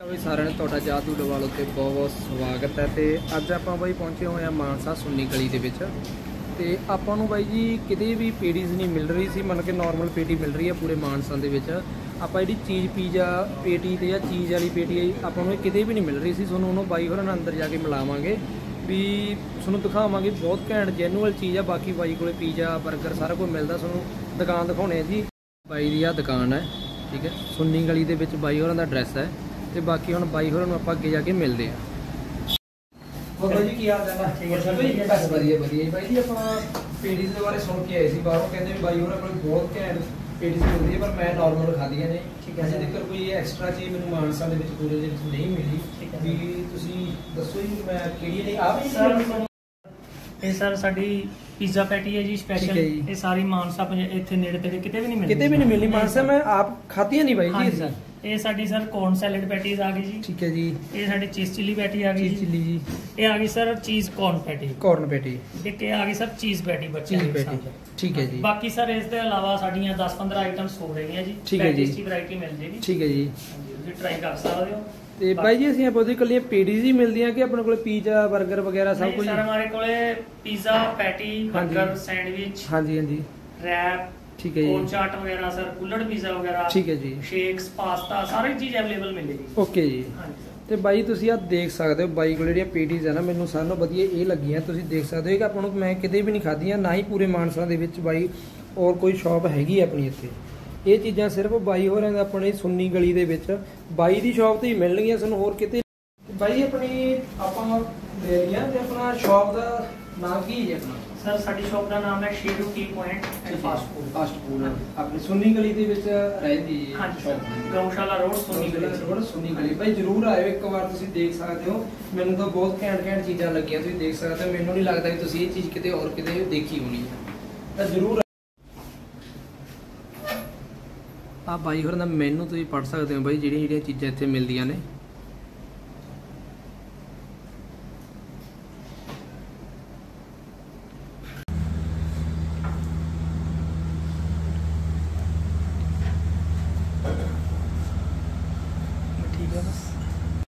ਬਈ ਸਾਰਿਆਂ ਨੂੰ ਤੁਹਾਡਾ ਜਾਦੂ ਡਵਾਲ ਉੱਤੇ ਬਹੁਤ ਬਹੁਤ ਸਵਾਗਤ ਹੈ। ਤੇ ਅੱਜ ਆਪਾਂ ਬਾਈ ਪਹੁੰਚੇ ਹੋਏ ਆ ਮਾਨਸਾ ਸੁੰਨੀ ਗਲੀ ਦੇ ਵਿੱਚ। ਤੇ ਆਪਾਂ ਨੂੰ ਬਾਈ ਜੀ ਕਿਤੇ ਵੀ ਪੇਟੀਜ਼ ਨਹੀਂ ਮਿਲ ਰਹੀ ਸੀ, ਮਤਲਬ ਕਿ ਨਾਰਮਲ ਪੇਟੀ ਮਿਲ ਰਹੀ ਹੈ ਪੂਰੇ ਮਾਨਸਾ ਦੇ ਵਿੱਚ। ਆਪਾਂ ਜਿਹੜੀ ਚੀਜ਼ ਪੀਜ਼ਾ ਪੇਟੀ ਤੇ ਜਾਂ ਚੀਜ਼ ਵਾਲੀ ਪੇਟੀ ਆਪਾਂ ਨੂੰ ਕਿਤੇ ਵੀ ਨਹੀਂ ਮਿਲ ਰਹੀ ਸੀ। ਤੁਹਾਨੂੰ ਉਹਨੂੰ ਬਾਈ ਹੋਰਾਂ ਨਾਲ ਅੰਦਰ ਜਾ ਕੇ ਮਿਲਾਵਾਂਗੇ, ਵੀ ਤੁਹਾਨੂੰ ਦਿਖਾਵਾਂਗੇ। ਬਹੁਤ ਘੈਂਟ ਜੈਨੂਅਲ ਚੀਜ਼ ਆ। ਬਾਕੀ ਬਾਈ ਕੋਲੇ ਪੀਜ਼ਾ ਬਰਗਰ ਸਾਰਾ ਕੁਝ ਮਿਲਦਾ। ਤੁਹਾਨੂੰ ਦੁਕਾਨ ਦਿਖਾਉਣੇ ਆ ਜੀ। ਬਾਈ ਦੀ ਆ ਦੁਕਾਨ ਹੈ, ਠੀਕ ਹੈ, ਸੁੰਨੀ ਗਲੀ ਦੇ ਵਿੱਚ ਬਾਈ ਹੋਰਾਂ ਦਾ ਐਡਰੈਸ ਹੈ। ਤੇ ਬਾਕੀ ਹੁਣ ਬਾਈ ਹੋਰਾਂ ਨੂੰ ਆਪਾਂ ਅੱਗੇ ਜਾ ਕੇ ਮਿਲਦੇ ਆ। ਹੋਰ ਬਾਈ ਜੀ ਕੀ ਹਾਲ ਹੈ? ਠੀਕ ਹੈ, ਬਸ ਵਧੀਆ ਵਧੀਆ ਬਾਈ ਜੀ। ਆਪਾਂ ਪੇਟੀਜ਼ ਦੇ ਬਾਰੇ ਸੁਣ ਕੇ ਆਏ ਸੀ ਬਾਹਰੋਂ, ਕਹਿੰਦੇ ਵੀ ਬਾਈ ਹੋਰਾਂ ਕੋਲ ਬਹੁਤ ਘੈਂਟ ਪੇਟੀਜ਼ ਮਿਲਦੀ ਹੈ, ਪਰ ਮੈਂ ਨਾਰਮਲ ਖਾਧੀਆਂ ਨੇ। ਠੀਕ ਹੈ, ਅਜੇ ਤੱਕ ਕੋਈ ਐਕਸਟਰਾ ਚੀਜ਼ ਮੈਨੂੰ ਮਾਨਸਾ ਦੇ ਵਿੱਚ ਪੂਰੇ ਦੇ ਵਿੱਚ ਨਹੀਂ ਮਿਲੀ। ਵੀ ਤੁਸੀਂ ਦੱਸੋ ਜੀ ਮੈਂ ਕਿਹੜੀ ਨਹੀਂ ਆਪ ਹੀ ਇਹ ਸਰ ਸਾਡੀ ਪੀਜ਼ਾ ਪੈਟੀ ਹੈ ਜੀ ਸਪੈਸ਼ਲ। ਇਹ ਸਾਰੀ ਮਾਨਸਾ ਇੱਥੇ ਨੇੜੇ ਤੇੜੇ ਕਿਤੇ ਵੀ ਨਹੀਂ ਮਿਲਦੀ, ਕਿਤੇ ਵੀ ਨਹੀਂ ਮਿਲਣੀ ਮਾਨਸਾ। ਮੈਂ ਆਪ ਖਾਧੀਆਂ ਨਹੀਂ ਬਾਈ ਜੀ। ਸਰ ਇਹ ਸਾਡੀ ਸਰ ਕੌਰਨ ਸੈਲਡ ਪੈਟੀਜ਼ ਆ ਗਈ ਜੀ। ਠੀਕ ਹੈ ਜੀ। ਇਹ ਸਾਡੀ ਚੀਜ਼ ਚਿੱਲੀ ਪੈਟੀ ਆ ਗਈ ਜੀ। ਚਿੱਲੀ ਜੀ। ਇਹ ਆ ਗਈ ਸਰ ਚੀਜ਼ ਕੌਰਨ ਪੈਟੀ। Corn patty. ਇੱਕ ਇਹ ਆ ਗਈ ਸਰ ਚੀਜ਼ ਪੈਟੀ ਬੱਚਿਆਂ ਦੀ ਪਸੰਦ। ਠੀਕ ਹੈ ਜੀ। ਬਾਕੀ ਸਰ ਇਸ ਦੇ ਇਲਾਵਾ ਸਾਡੀਆਂ 10-15 ਆਈਟਮਸ ਹੋ ਰਹੀਆਂ ਜੀ। ਠੀਕ ਹੈ ਜੀ। ਟੇਸਟੀ ਵੈਰਾਈਟੀ ਮਿਲ ਜੇਗੀ। ਠੀਕ ਹੈ ਜੀ। ਤੁਸੀਂ ਟਰਾਈ ਕਰ ਸਕਦੇ ਹੋ। ਤੇ ਬਾਈ ਜੀ ਅਸੀਂ ਆਪਣੀ ਕੱਲੀਆਂ ਪੇਟੀਜ਼ ਹੀ ਮਿਲਦੀਆਂ ਕਿ ਆਪਣੇ ਕੋਲ ਪੀਜ਼ਾ ਬਰਗਰ ਵਗੈਰਾ ਸਭ ਕੁਝ? ਸਰ ਹਮਾਰੇ ਕੋਲੇ ਪੀਜ਼ਾ ਪੈਟੀ ਬਰਗਰ ਸੈਂਡਵਿਚ ਹਾਂਜੀ ਹਾਂਜੀ ਰੈਪ, ਠੀਕ ਹੈ ਜੀ, ਕੋਨ ਚਾਟ ਵਗੈਰਾ ਸਰ, ਕੁੱਲੜ ਪੀਜ਼ਾ ਵਗੈਰਾ, ਠੀਕ ਹੈ ਜੀ, ਸ਼ੇਕਸ, ਪਾਸਤਾ ਸਾਰੀ ਚੀਜ਼ ਅਵੇਲੇਬਲ ਮਿਲੇਗੀ। ਓਕੇ ਜੀ। ਤੇ ਬਾਈ ਤੁਸੀਂ ਆ ਦੇਖ ਸਕਦੇ ਹੋ ਬਾਈ ਕੋਲ ਜਿਹੜੀਆਂ ਪੇਟੀਜ਼ ਹੈ ਨਾ, ਮੈਨੂੰ ਸਾਰਿਆਂ ਨਾਲੋਂ ਵਧੀਆ ਇਹ ਲੱਗੀਆਂ। ਤੁਸੀਂ ਦੇਖ ਸਕਦੇ ਹੋ ਕਿ ਆਪਾਂ ਨੂੰ ਮੈਂ ਕਿਤੇ ਵੀ ਨਹੀਂ ਖਾਧੀਆਂ, ਨਾ ਹੀ ਪੂਰੇ ਮਾਨਸਾ ਦੇ ਵਿੱਚ ਬਾਈ ਔਰ ਕੋਈ ਸ਼ਾਪ ਹੈਗੀ ਆਪਣੀ ਇੱਥੇ। ਇਹ ਚੀਜ਼ਾਂ ਸਿਰਫ ਬਾਈ ਹੋਰਾਂ ਦੇ ਆਪਣੇ ਸੁੰਨੀ ਗਲੀ ਦੇ ਵਿੱਚ ਬਾਈ ਦੀ ਸ਼ਾਪ ਤੇ ਹੀ ਮਿਲਣਗੀਆਂ ਤੁਹਾਨੂੰ, ਹੋਰ ਕਿਤੇ। ਬਾਈ ਆਪਣੀ ਆਪਾਂ ਲੈ ਲਿਆ ਤੇ ਆਪਣਾ ਸ਼ਾਪ ਦਾ ਨਾਮ ਕੀ ਹੈ ਆਪਣਾ? ਸਰ ਸਾਡੀ ਸ਼ਾਪ ਦਾ ਨਾਮ ਹੈ Sheru tea point and fast food. Fast food ਆਪਣੀ ਸੁੰਨੀ ਗਲੀ ਦੇ ਵਿੱਚ ਰਹਿੰਦੀ ਹੈ। ਹਾਂਜੀ ਸਰ, ਗਊਸ਼ਾਲਾ ਰੋਡ ਸੁੰਨੀ ਗਲੀ। ਰੋਡ ਸੁੰਨੀ ਗਲੀ। ਬਾਈ ਜਰੂਰ ਆਇਓ ਇੱਕ ਵਾਰ, ਤੁਸੀਂ ਦੇਖ ਸਕਦੇ ਹੋ। ਮੈਨੂੰ ਤਾਂ ਬਹੁਤ ਘੈਂਟ ਘੈਂਟ ਚੀਜ਼ਾਂ ਲੱਗੀਆਂ, ਤੁਸੀਂ ਦੇਖ ਸਕਦੇ ਹੋ। ਮੈਨੂੰ ਨਹੀਂ ਲੱਗਦਾ ਕਿ ਤੁਸੀਂ ਇਹ ਚੀਜ਼ ਕਿਤੇ ਹੋਰ ਕਿਤੇ ਦੇਖੀ ਹੋਣੀ ਹੈ, ਤਾਂ ਜਰੂਰ ਆ ਬਾਈ ਹੋਰਾਂ ਦਾ ਮੈਨੂ ਤੁਸੀਂ ਪੜ੍ਹ ਸਕਦੇ ਹੋ ਬਾਈ, ਜਿਹੜੀਆਂ ਚੀਜ਼ਾਂ ਇੱਥੇ ਮਿਲਦੀਆਂ ਨੇ।